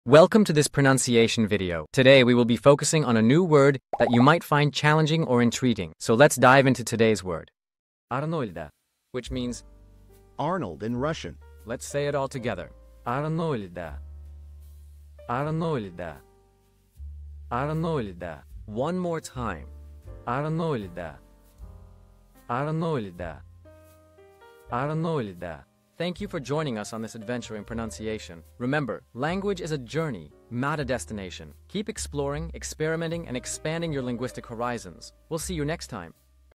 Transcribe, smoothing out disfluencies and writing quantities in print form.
Welcome to this pronunciation video. Today we will be focusing on a new word that you might find challenging or intriguing. So let's dive into today's word. Arnolda, which means Arnold in Russian. Let's say it all together. Arnolda. Arnolda. Arnolda. One more time. Arnolda. Arnolda. Arnolda. Thank you for joining us on this adventure in pronunciation. Remember, language is a journey, not a destination. Keep exploring, experimenting, and expanding your linguistic horizons. We'll see you next time.